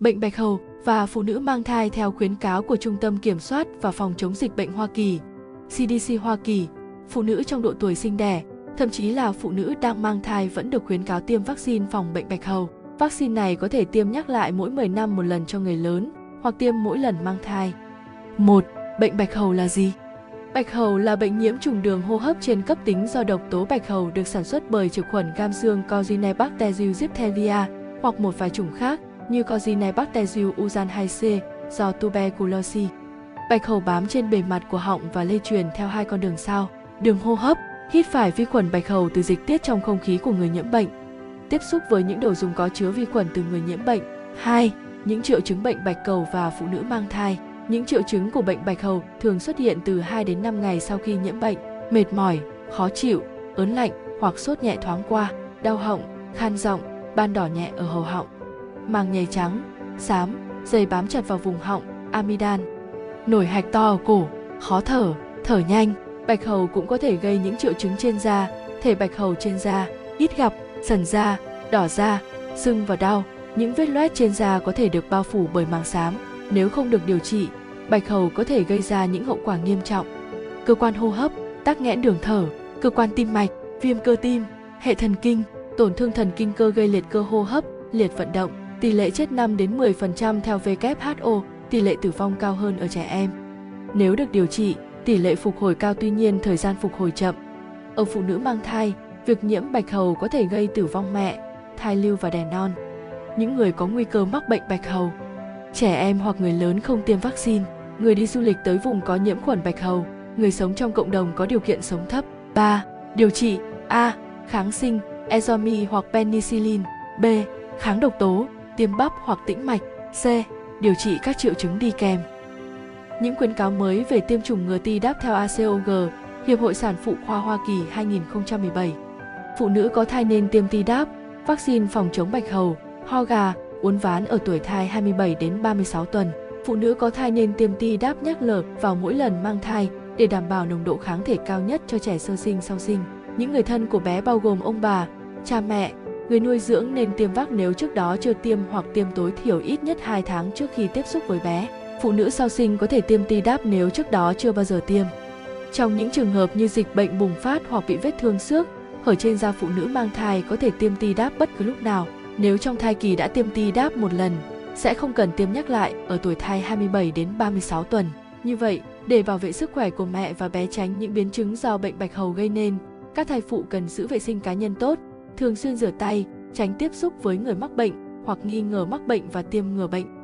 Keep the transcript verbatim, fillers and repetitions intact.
Bệnh bạch hầu và phụ nữ mang thai theo khuyến cáo của Trung tâm Kiểm soát và Phòng chống dịch bệnh Hoa Kỳ, C D C Hoa Kỳ, phụ nữ trong độ tuổi sinh đẻ, thậm chí là phụ nữ đang mang thai vẫn được khuyến cáo tiêm vaccine phòng bệnh bạch hầu. Vaccine này có thể tiêm nhắc lại mỗi mười năm một lần cho người lớn hoặc tiêm mỗi lần mang thai. một. Bệnh bạch hầu là gì? Bạch hầu là bệnh nhiễm trùng đường hô hấp trên cấp tính do độc tố bạch hầu được sản xuất bởi trực khuẩn gam xương Corynebacterium diphtheria hoặc một vài chủng khác như Corynebacterium usan hai C do tuberculosis. Bạch hầu bám trên bề mặt của họng và lây truyền theo hai con đường sau: đường hô hấp, hít phải vi khuẩn bạch hầu từ dịch tiết trong không khí của người nhiễm bệnh, tiếp xúc với những đồ dùng có chứa vi khuẩn từ người nhiễm bệnh. hai. Những triệu chứng bệnh bạch hầu và phụ nữ mang thai. Những triệu chứng của bệnh bạch hầu thường xuất hiện từ hai đến năm ngày sau khi nhiễm bệnh: mệt mỏi, khó chịu, ớn lạnh hoặc sốt nhẹ thoáng qua, đau họng, khan giọng, ban đỏ nhẹ ở hầu họng, màng nhầy trắng, xám, dày bám chặt vào vùng họng, amidan, nổi hạch to ở cổ, khó thở, thở nhanh. Bạch hầu cũng có thể gây những triệu chứng trên da, thể bạch hầu trên da, ít gặp, sần da, đỏ da, sưng và đau. Những vết loét trên da có thể được bao phủ bởi màng xám. Nếu không được điều trị, bạch hầu có thể gây ra những hậu quả nghiêm trọng: cơ quan hô hấp, tắc nghẽn đường thở, cơ quan tim mạch, viêm cơ tim, hệ thần kinh, tổn thương thần kinh cơ gây liệt cơ hô hấp, liệt vận động. Tỷ lệ chết năm đến mười phần trăm theo W H O, tỷ lệ tử vong cao hơn ở trẻ em. Nếu được điều trị, tỷ lệ phục hồi cao, tuy nhiên thời gian phục hồi chậm. Ở phụ nữ mang thai, việc nhiễm bạch hầu có thể gây tử vong mẹ, thai lưu và đẻ non. Những người có nguy cơ mắc bệnh bạch hầu: trẻ em hoặc người lớn không tiêm vaccine, người đi du lịch tới vùng có nhiễm khuẩn bạch hầu, người sống trong cộng đồng có điều kiện sống thấp. ba. Điều trị: A. Kháng sinh, Ezomi hoặc penicillin. B. Kháng độc tố, tiêm bắp hoặc tĩnh mạch. C. Điều trị các triệu chứng đi kèm. Những khuyến cáo mới về tiêm chủng ngừa Tdap theo A C O G, Hiệp hội Sản phụ khoa Hoa Kỳ hai nghìn không trăm mười bảy. Phụ nữ có thai nên tiêm Tdap, vaccine phòng chống bạch hầu, ho gà, uốn ván ở tuổi thai hai mươi bảy đến ba mươi sáu tuần. Phụ nữ có thai nên tiêm Tdap nhắc lờ vào mỗi lần mang thai để đảm bảo nồng độ kháng thể cao nhất cho trẻ sơ sinh sau sinh. Những người thân của bé bao gồm ông bà, cha mẹ, người nuôi dưỡng nên tiêm vắc nếu trước đó chưa tiêm hoặc tiêm tối thiểu ít nhất hai tháng trước khi tiếp xúc với bé. Phụ nữ sau sinh có thể tiêm Tdap nếu trước đó chưa bao giờ tiêm. Trong những trường hợp như dịch bệnh bùng phát hoặc bị vết thương xước, hở trên da, phụ nữ mang thai có thể tiêm Tdap bất cứ lúc nào. Nếu trong thai kỳ đã tiêm Tdap một lần, sẽ không cần tiêm nhắc lại ở tuổi thai hai mươi bảy đến ba mươi sáu tuần. Như vậy, để bảo vệ sức khỏe của mẹ và bé tránh những biến chứng do bệnh bạch hầu gây nên, các thai phụ cần giữ vệ sinh cá nhân tốt, thường xuyên rửa tay, tránh tiếp xúc với người mắc bệnh hoặc nghi ngờ mắc bệnh và tiêm ngừa bệnh.